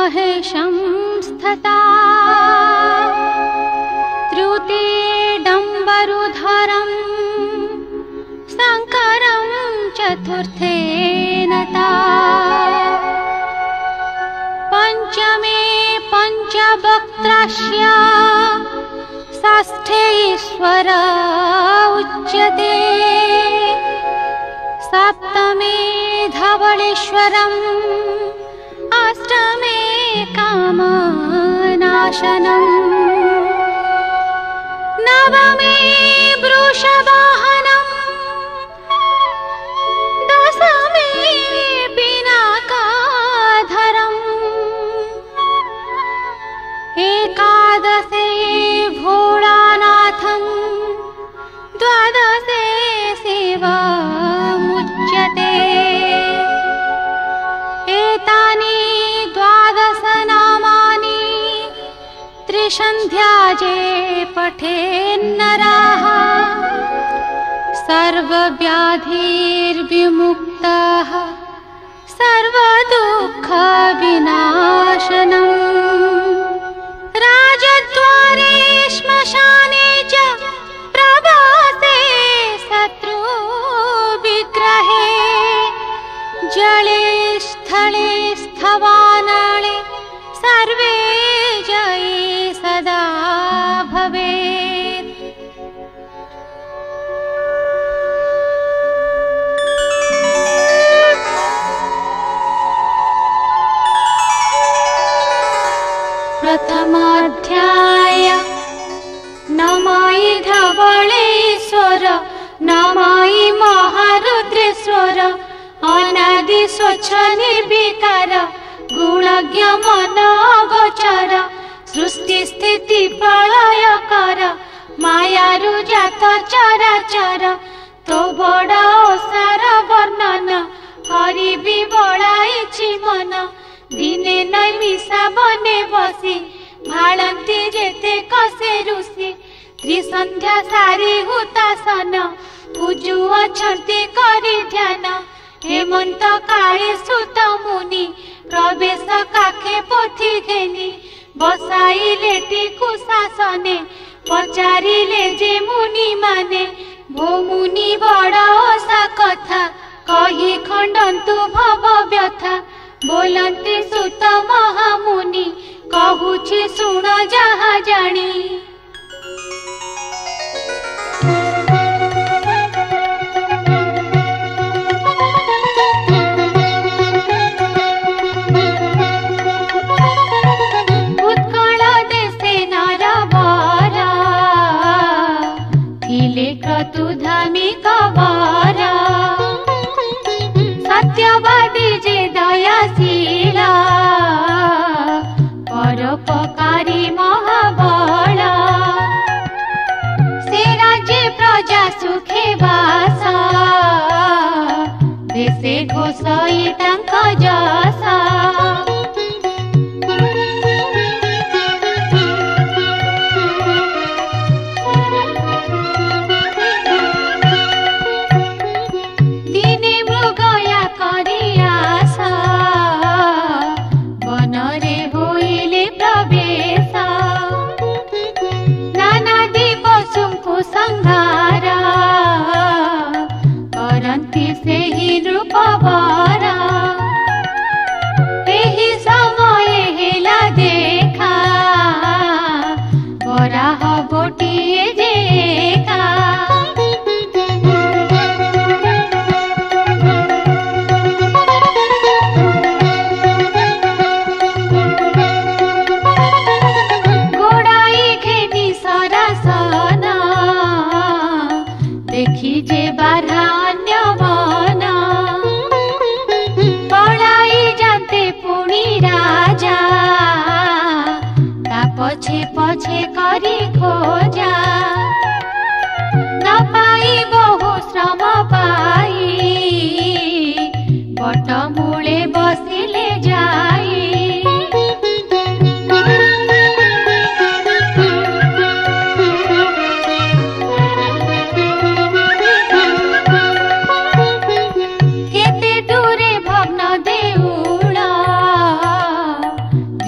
महेशं स्थिता त्रुते डम्बरुधरं शङ्करं चतुर्थेन ता पंचमे पंचवक्त्रस्य षष्ठे ईश्वर उच्यते सप्तमे धवलेश्वरम् अष्टमे कामनाशनम् नवमे वृषवाहनम् दशमे पिनाकाधरम् एकादशे भोलानाथम् द्वादशे शिवमुच्यते एतानि द्वादश नामानि त्रिसन्ध्याजे पठेन्नराः सर्वव्याधिर्विमुक्तः सर्वदुःखविनाशनम् राजद्वारे श्मशाने च प्रवासे शत्रुविग्रहे जले स्थले स्थवानले सर्वे जये सदा भवेत्। प्रथमाध्याय नमामि धवलेश्वर नमामि महारुद्रेश्वर अनादि स्वच्छ निर्विकार गुणज्ञ मन अगोचर सृष्टि स्थिति प्रलयकर मायारु जात चराचर तो बड़ ओसार वर्णन हरिबी बड़ाइछि मन दिने नै मिशा बने बसी भालंती जेते कसे ऋषि त्रिसंध्या सारी हुतासन पूजु अछंती करी ध्यान हेमंत काळे सुत मुनि प्रवेश काखे पोथी घेनी बसाइले कुशासने पचारिले जे मुनि माने भो मुनि बड़ ओसा कथा कही खंडंतु भव व्यथा बोलंती सुत महामुनि कहूछि सुण जहा जानी उत्कल देशे नरवरा थिले क्रतुधार्मिक वरा सत्यवादी जे दयाशीला परोपकारी महाबला से राज्य प्रजा सुखे वासा देशे घोषई तांक जसा दिने मृगया करी आशा बनरे होइले प्रवेश नानादि पशुଙ୍କୁ संहार करन्ति सेहि नृपवरा एहि समय हेला देखा वराह गोटिए जेका गोड़ाई घेनी सरासना देखी जे बारा अन्य बना पढ़ाई जानते पुणी राजा ता पछे पछे करी खोजा न पाई बहु श्रम पाई बट मूले बसिले जाई केते दूरे भग्न देउला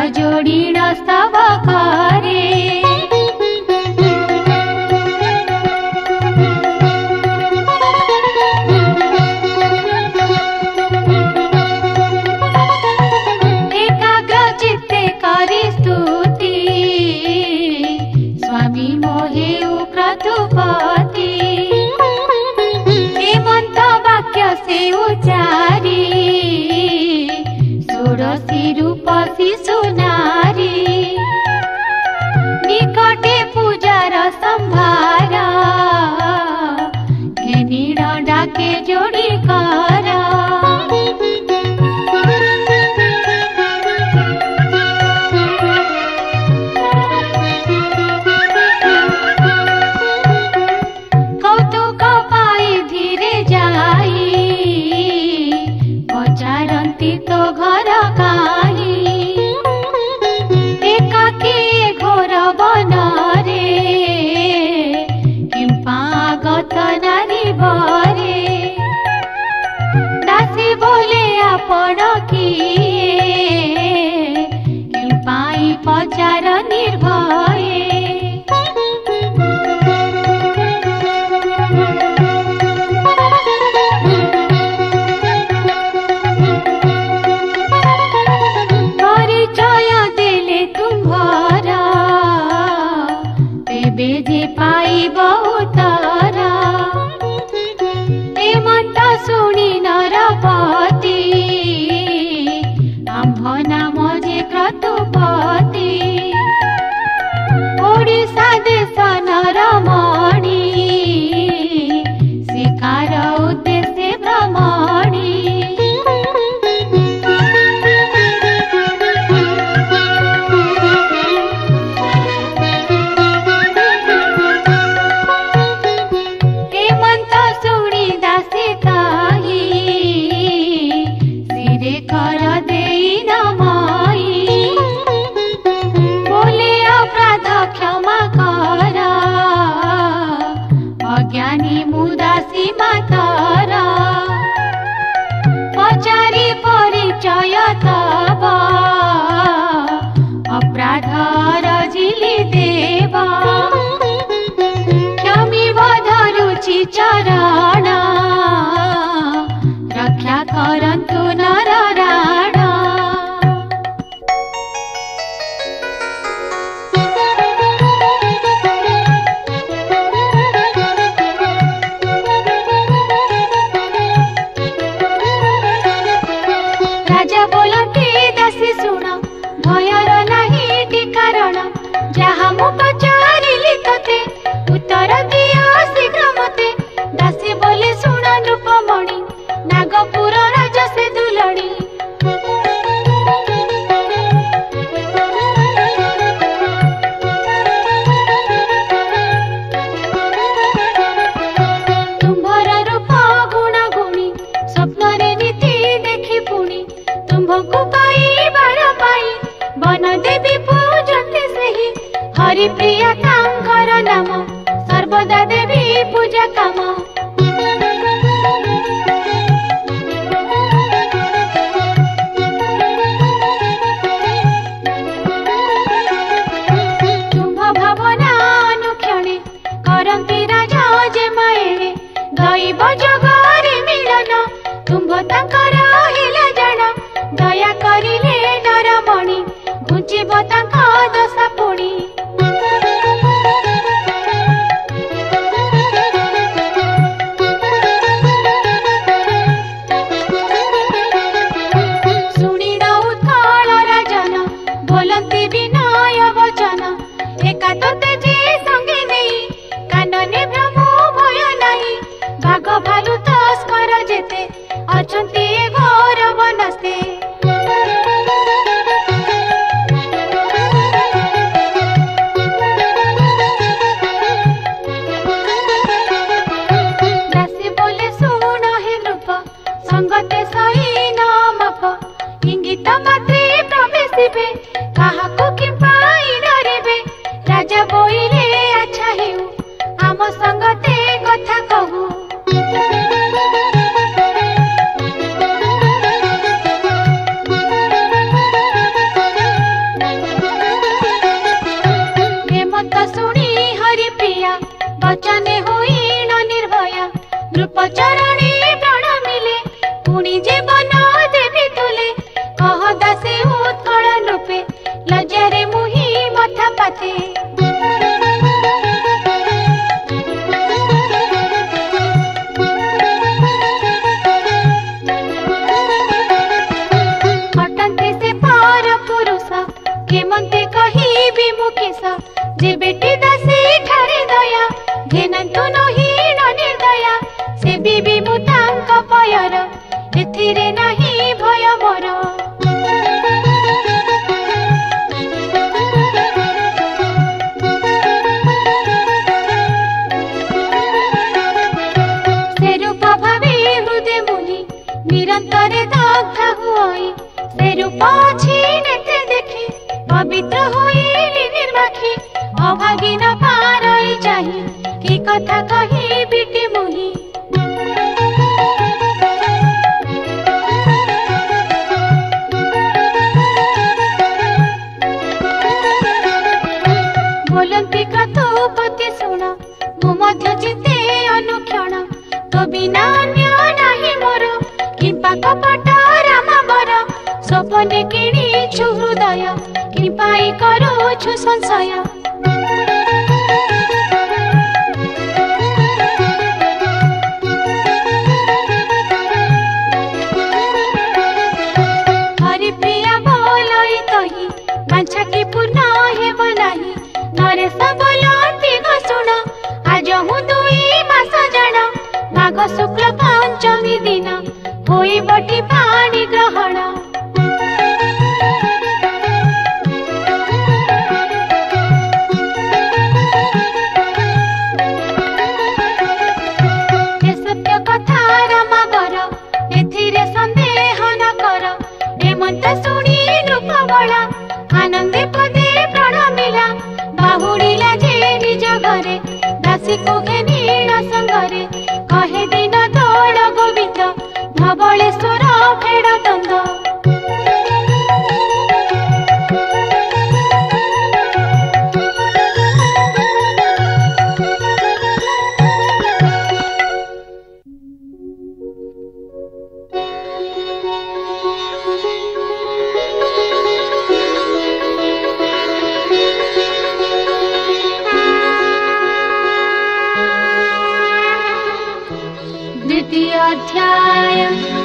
जोड़ीण स्तव करे एकाग्र चित्ते करी स्तुति स्वामी मोहे क्रतुपति हेमंत वाक्य से उचारी षोडशी रूप शिशु नारी निकटे पूजार संभार घेनीण डाके जोड़ी कर कौतुक पाई धीरे जाई पचारती तो घर काई एकाकी घोर बन रे किंपागत नारी बरे दासी बोले आपण किए किंपाई पचार निर्भये बेजे पाई बहुतारा हेमंत शुणी नरपति आंभ नाम जे क्रतुपति ओडिशा देश नरमणि शिकार उद्देश्य भ्रमणि कर देई नमाई बोले अपराध क्षमा कर अज्ञानी मुदासी मातर पचारी परिचय तब अपराध रजिली देव क्षमी धरुचि चरण रक्षा करन्तु नर राण राजा बोलती दासी सुन भयर नाही कारण जहा मु पचारिली तते उत्तर दिया शीघ्र मते दासी बोले सुन नृपमणि नागपुर राजा से दुलड़ी तुम्भर रूप गुण गुणी स्वप्न रे नीति देखी पुणी तुम्भको पाई बार पाई वन देवी पूजती सही हरि प्रिया तांकर नाम सर्वदा देवी पूजा काम दैव जगरे मिलन तुम्भ तांकर हिला जान दया करिले नरमणि घुंचिब तांक दशा पुणी शुणिन उत्कल राजन बोलती विनय वचन एका तोते जे संगे नहीं कानने ब्रह्म भय नहीं भाग भालु तस्कर जेते अछंती घोर बनस्ते पवित्र होइली निर्माखी अभागी न पारई चाही की कथा कही बिटी मुही बोलती क्रतुपति शुण मु मध्य चिते अनुक्षण तो बिना अन्य नाही मोर किंपा कपट राम बर सपने किणीछु हृदय किंपाई करूछु संशय हरिप्रिया बोलई तही बांछा की पूर्ण हेब नाही नरेश बोलती गो शुण आज हूँ 2 मास जान माघ शुक्ल पंचमी दिन होई बटी पाणी ग्रहण सत्य कथा राम बर एथिरे संदेह न कर एमंत शुणी नृप बला आनंदे पदे प्राण मिला बाहुड़िला जे निज घरे दासी को घेनीण संगरे कहे दिन दौड़ गोविंद धवलेश्वर फेड़ दंद अध्याय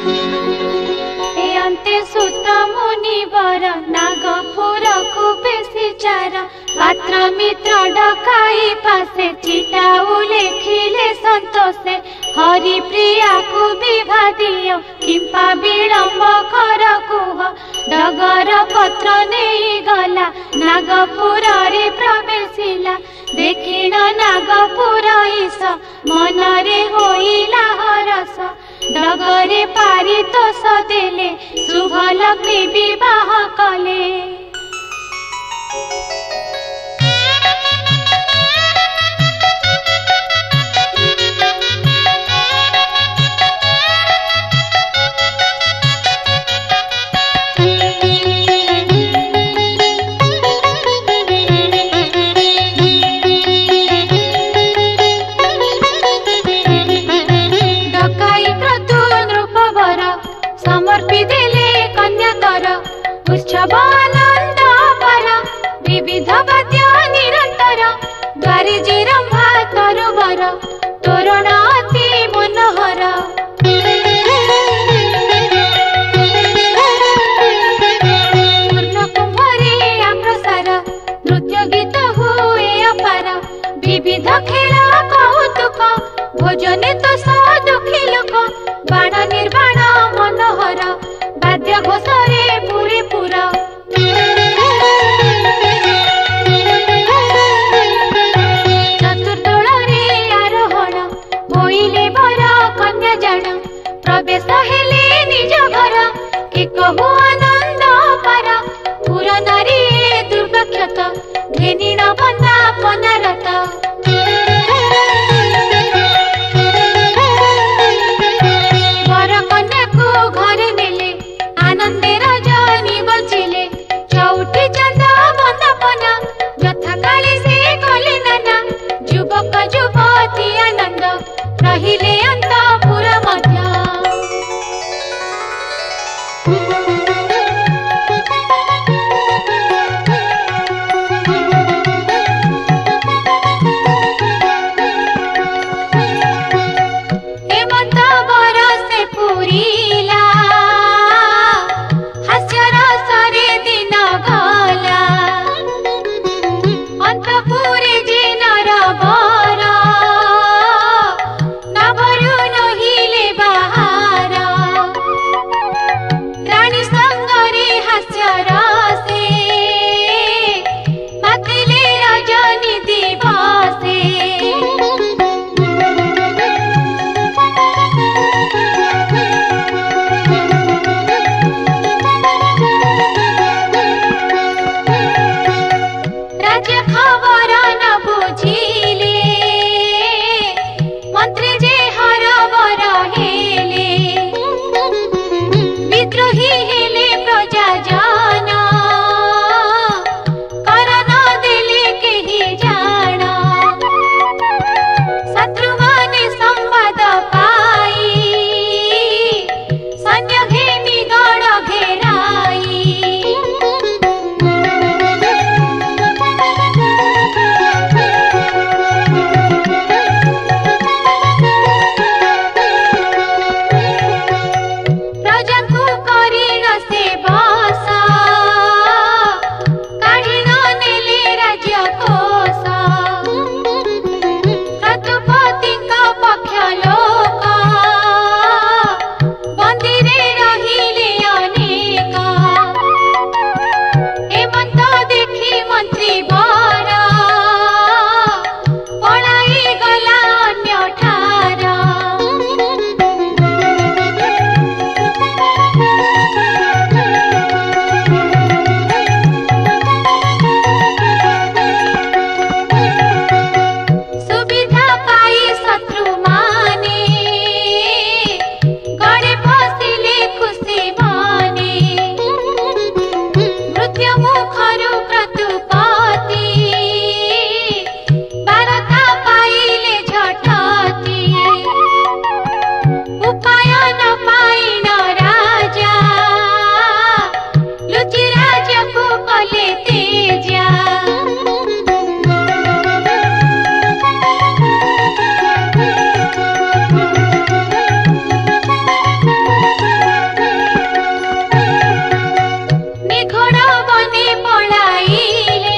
अंते सुत मुनिवर नागपुर को बेसी चार पात्र मित्र डकाई पासे चिताऊ लेखिले संतोषे हरि प्रिया को विभा दियो किंपा विलंब कर कुह डगर पत्र नहीं गला नागपुर रे प्रवेशिला देखिण नागपुर ईश मनरे होइला हरस डगरे पारितोष देले शुभ लक्ष्मी विवाह कले उत्सव आनंद पर विविध वाद्य निरंतर द्वारे जिरंभा तरुवर तोरण अति मनोहर पूर्ण कुंभरे अप्रसार नृत्य गीत हुए अपार विविध खेल कौतुक भोजने तो दुखी लोक बाण निर्बाण मनोहर वाद्य घोषरे पूरे पूरा चतुर मंत्री बर पलाई गला अन्य ठार सुविधा पाई शत्रु माने गड़े बसिले खुशी माने मृत्यु मुखरु क्रतुपति बारता पाइले झटति उपाय न पाइन राजा लुचि राज्य को कले तेजा निघोड़ बने पलाइले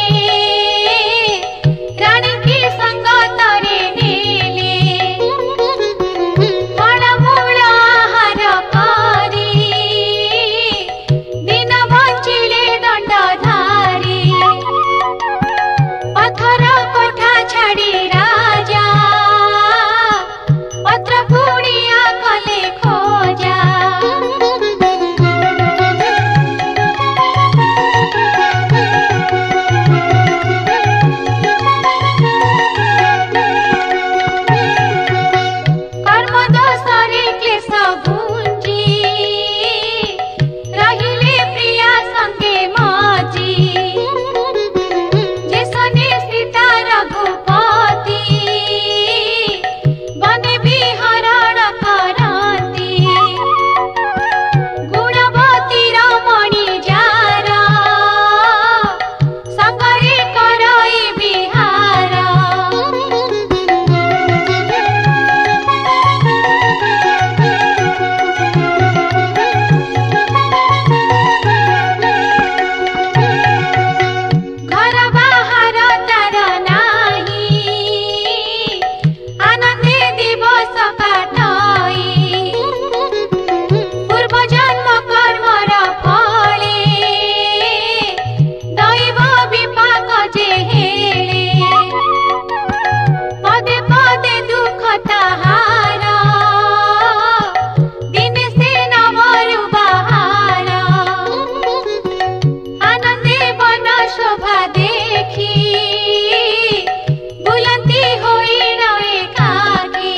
रानी की संगतरे नेले फलमूल आहार करी दिन बंचिले दंडधारी पत्थर कोठा छाड़ी राजा पत्र पुड़िया कले खोजा कर्म दोषरे क्लेश भुंजी रहिले प्रिया संगे मजी जेसने सीता रघुपति बने विहरण करती गुणवती रमणी जार संगरे करई विहार घर बाहर तार नाही आनंदे दिवस काटई पूर्व जन्म कर्मर फले दैव विपाक जे हेले पदे पदे दुख ताहार दिन से नवरु बहार आनंदे बन शोभा देखी बुलंदी होई रहे काकी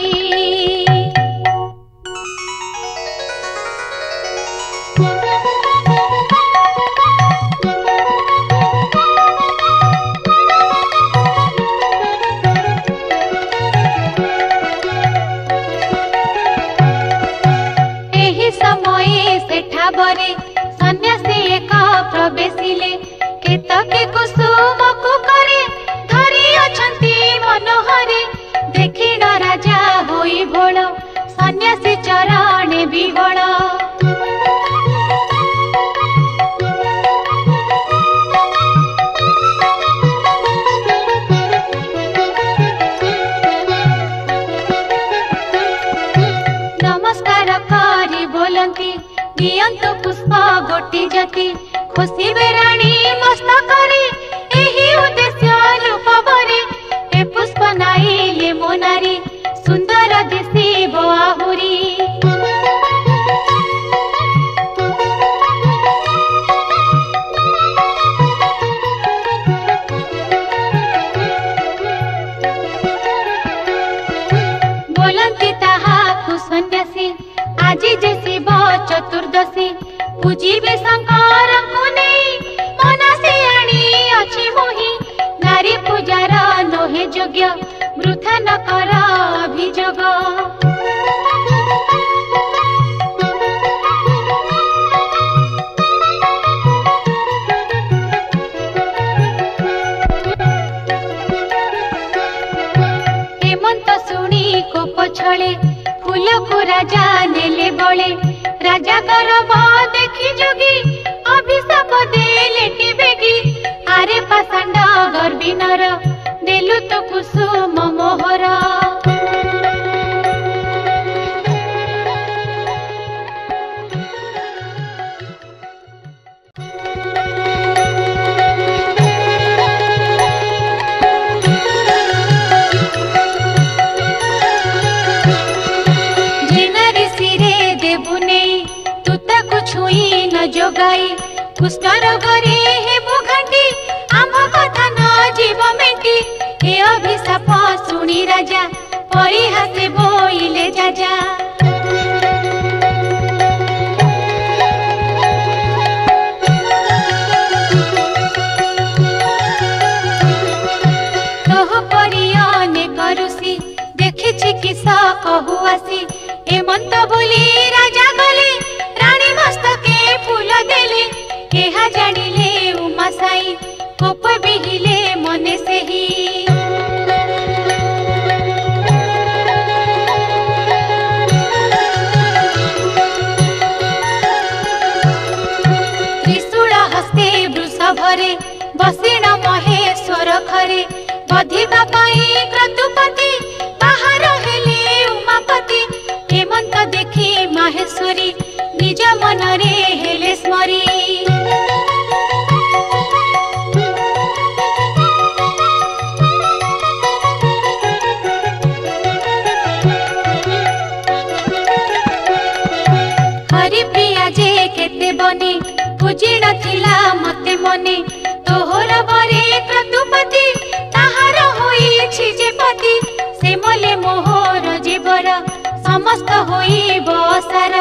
एही समये सेठा बरे सन्यासी एक प्रवेशिले केतके कुसुम को करे धरी अछंती मनोहरे देखिन राजा होई भोळ सन्यासी चरणे विवळ नमस्कार करी बोलंती दियंतु पुष्प गोटी जति खुशी बेराणी मस्तकरे एही उद्देश्य लुपबरे ए पुष्प नाइले मोनारी सुंदर दिसिब आहुरी बोलंती ताहाकु सन्यासी आजी जे शिव चतुर्दशी पूजिबे शंकर को नहीं मनासी आनी अछि मोहि नारी पूजार नोहे योग्य वृथा न कर अभियोग हेमंत सुनी कोप छळे फूल को राजा नेले बळे राजा गर्व देखी जोगी अभिशाप देले टिबेगी आरे पाषांड गर्वी नर देलु तो कुसुम मोहर लगाई कुष्ठ रोगरे हेबु घाटी आम कथा न जीव मेटी ए अभिशाप शुणी राजा परिहासे बोइले जाजा ऋषि देखी किसा कहु आसी एमंत बोली राजा गले रानी मस्तके फूल देले एहा जानिले उमा साई कोप बिहिले मने सेही त्रिशूल हस्ते वृषभरे बसिण महेश्वर खरे बधिबा पाई क्रतुपति बाहर हेले उमापति हेमंत देखी माहेश्वरी निज मनरे हेले स्मरी हरिप्रिया जे केते बने बुझी नथिला मते मने तोहर बरे क्रतुपति ताहार होइछि जे पति से मले मोहर जीवर समस्त होई बसार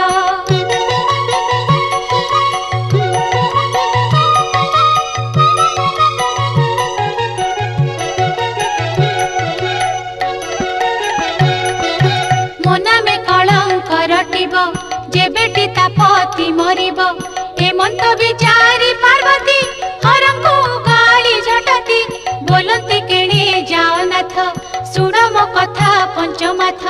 मना में कलंक रटिब जे बेटी ता पति मरिब हेमंत विचारी पार्वती हरंको गाली झटती बोलती केणे जाओ नाथ सुण मो कथा पंचमाथ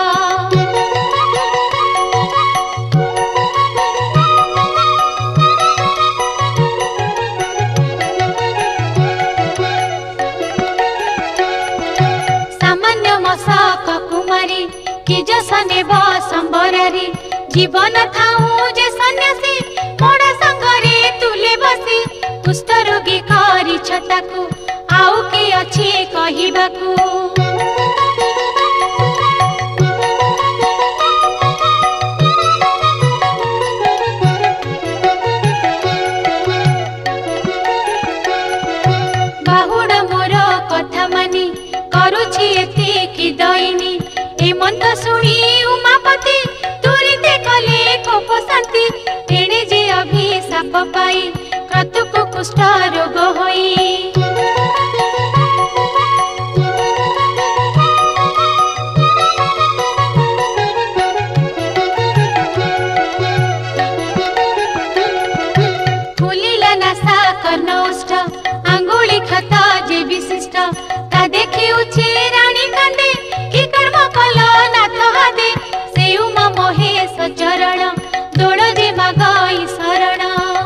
सामान्य मशक कुमारी कि जसने बसंबरारी जीवन थाऊ जे सन्यासी मोड़ा संगरे तुले बसी कुष्ठ रोगी करी छताकू आउ के अछि कहिबाकू बाहुड मोर कथा मानी करुछि एतिकी दईनी हेमंत शुणी उमापति तुरिते कले कोप शांति तेणे जे अभिशाप पाई क्रतुक कुष्ठ रोग होई फुलिला नासा कर्णोष्ठ आंगुली खत जे विशिष्ट ता देखि उछि रानी कांदे कि कर्म कल नाथ हादे से उमा महेश चरण दोड़ जे मागई शरण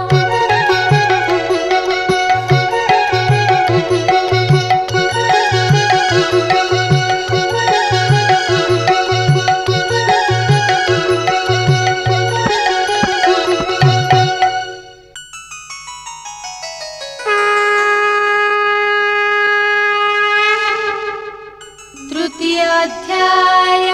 तृतीय अध्याय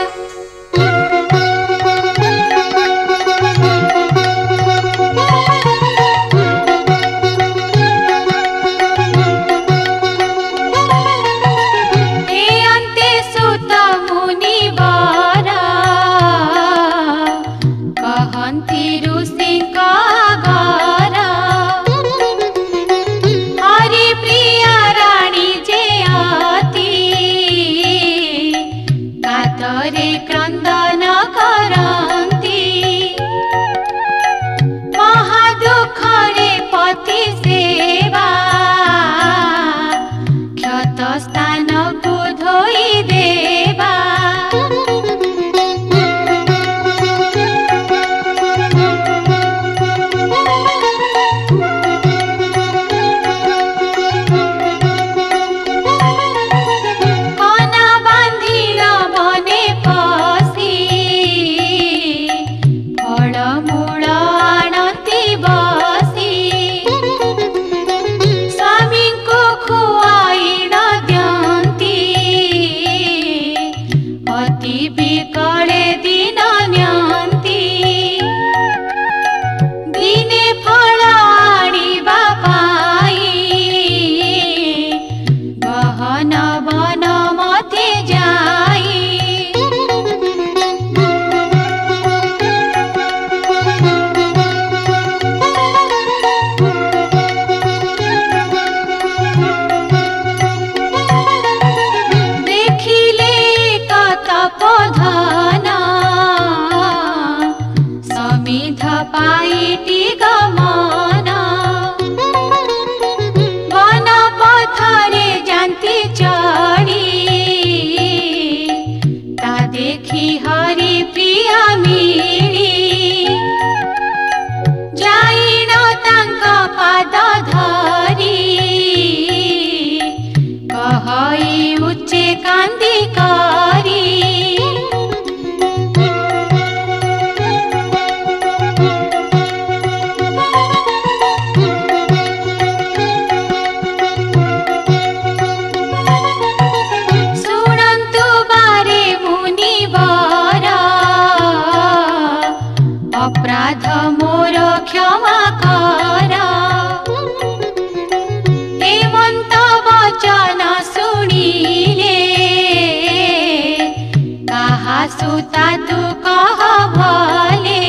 ଅଛୁତା ତୁ କହ ଭଲେ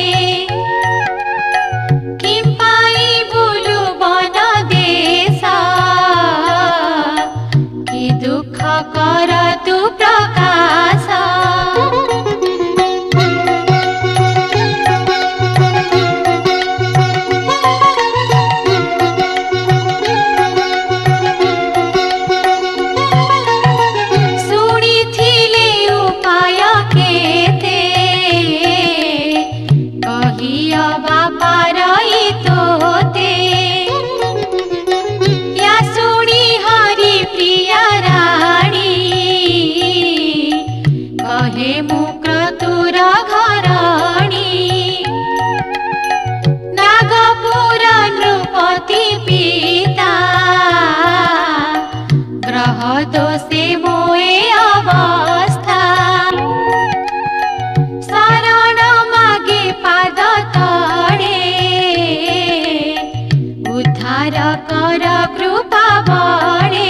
କିମ୍ପାଇ ବୁଲୁ ବନ ଦେଶ କି ଦୁଃଖ କର ତୁ ପ୍ରକାଶ दोषे मोए अवस्था शरण मागे पाद तळे उद्धार कर कृपा बळे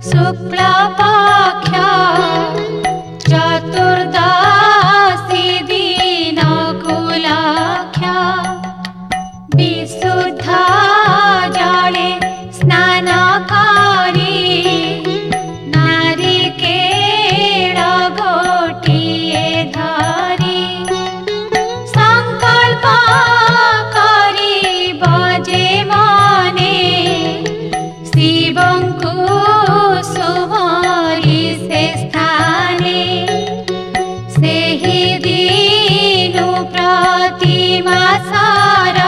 शुक्ल पक्ष चतुर्दशी दिन कुलक्ष विशुद्ध जले स्नान करी नारिकेल गोटिए धरी संकल्प करी बजे मने शिवंकु सुमरी से स्थाने सेहि दिनु प्रति मासर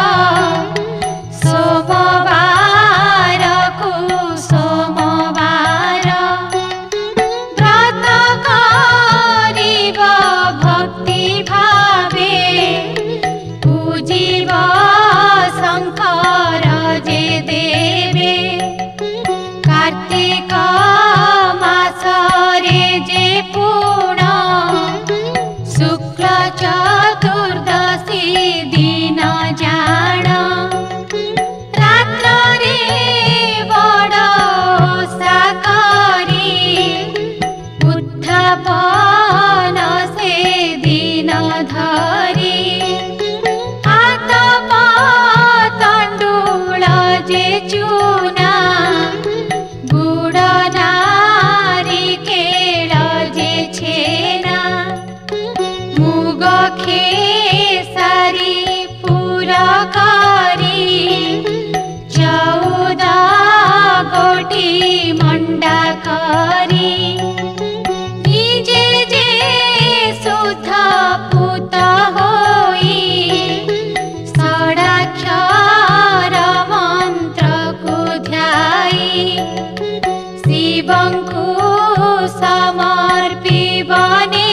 सोमवार को सोमवार व्रत करिब भक्ति भावे पूजिब शंकर जे देवे कार्तिक मासरे जे पूर्ण शुक्ल चतुर्दशी दिन जाण रात्रे बड़ ओषा करी उत्थापन से दिन धरी हाथ पतंडुल जे चूना गुड़ नारिकेल जे छेना मुग खेसारी पूरा करी 14 गोटी मंडा करी निजे जे शुद्ध पूत होई षडाक्षर मंत्र को ध्याई शिवंकु समर्पिबने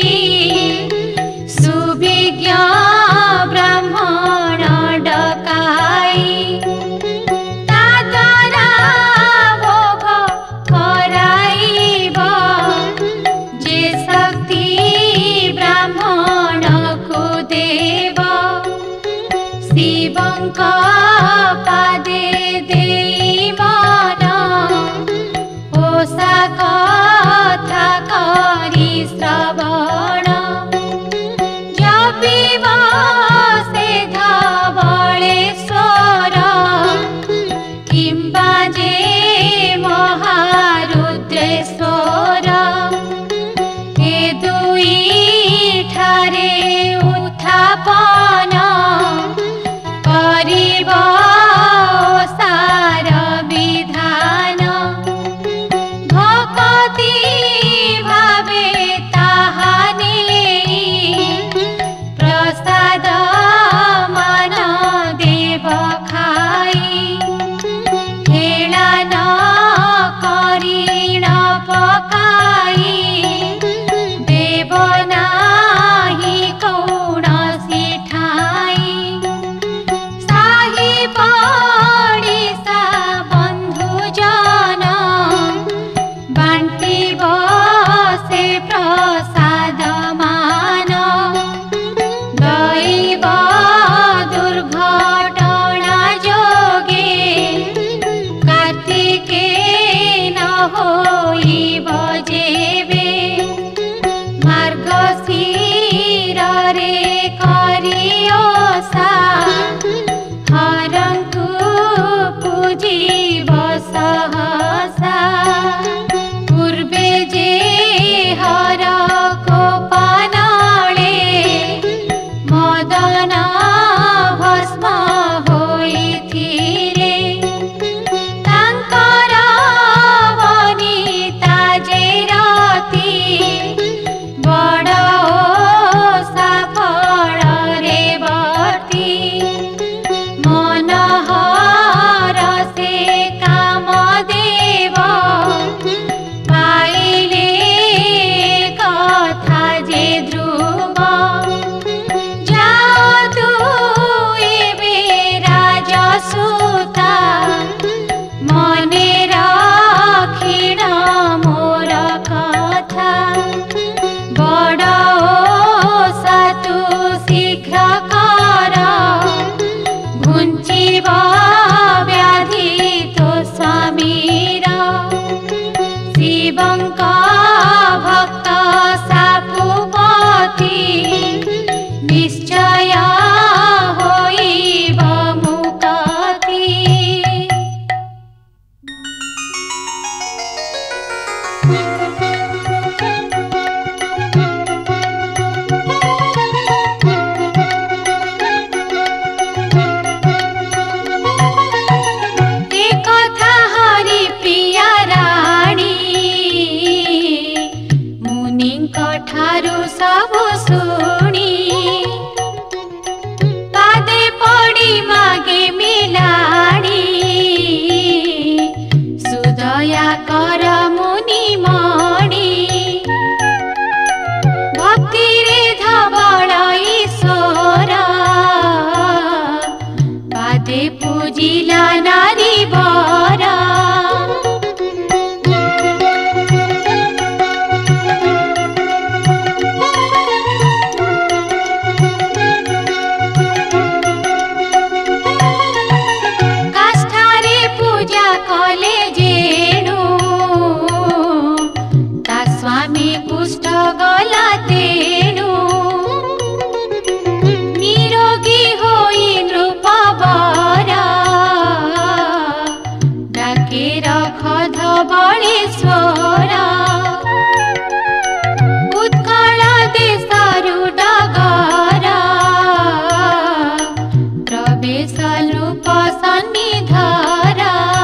सुविज्ञ ब्राह्मण डकाई ताद्वारा भोग कराइब जे शक्ति ब्राह्मण को देव शिवंक पादे देई मन ओषा कथा करी श्रवण जपिब से धवलेश्वर किंबा जे महारुद्रेश्वर ए दुई ठारे उत्थापन करिब ओषार विधान भक्ति भावे ताहा नेई प्रसाद मन देव खाई हेला न करी न पकाई देव नाही कौणसी ठाई साही पड़िसा बंधु जन बांटिब से प्रसाद मान दैव दुर्घटना जोगे कार्तिके न होइब जेबे मार्गशीर रे करी ओषा हरंतु पूजिब सहसा पूर्वे जे हर कोपनले मदन भस्म होइथिरे तांकर वनिता शिवंक भक्त सापुपति निश्चय होइब मुक्ति। ठारू सब सुनी पादे पड़ी मागे मिलाड़ी सुदया कर मुनि मणि भक्ति रे धवल ईश्वर पादे पूजिला नारी बर। कुष्ठ गला तेणु निरोगी होई नृपवर डाके रख धवळेश्वर। उत्कल देशरु डगर प्रवेश नृप सन्निधर।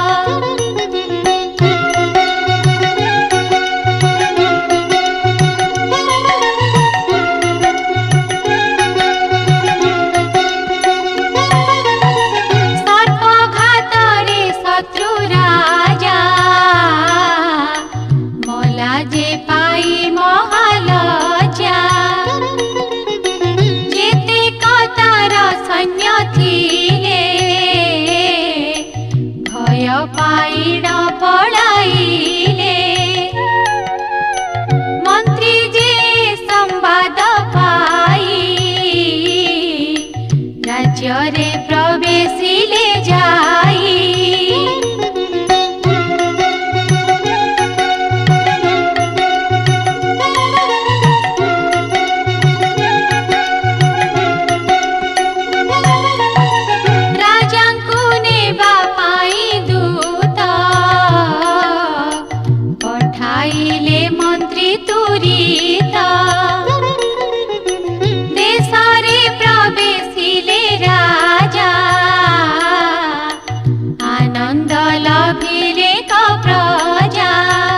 पाइण पड़ाइले मंत्री जे संवाद पाई राज्य रे प्रवेशिले जाई। मंत्री तुरीता देशरे प्रवेशिले राजा आनंद लभिले क प्रजा।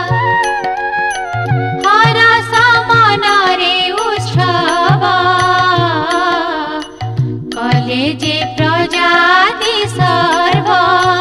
हरस मनरे उत्सव कले जे प्रजाति सर्व।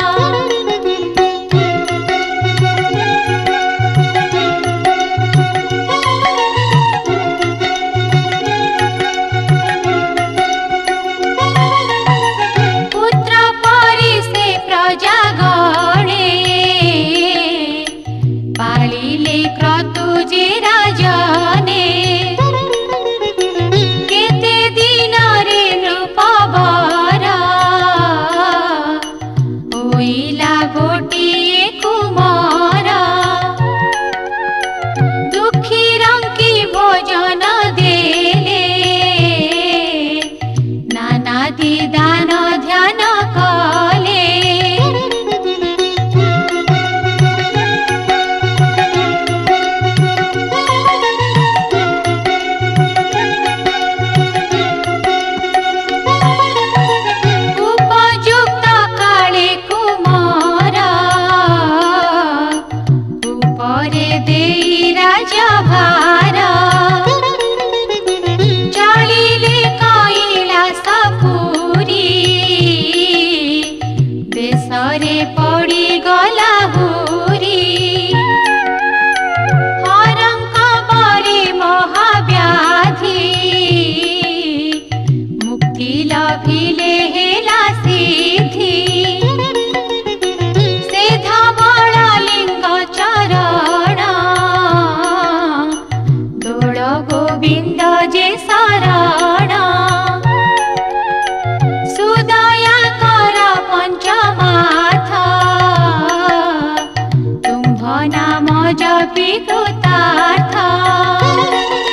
दान ध्यान कले उपयुक्त काले कुमार उपरे देई राजा भार चलिले कैलास देशरे पड़ी गला हुरी हरंक बरे महाव्याधि मुक्ति लभिले हेला सिद्धि से धवल लिंग चरण जपी तो ताथा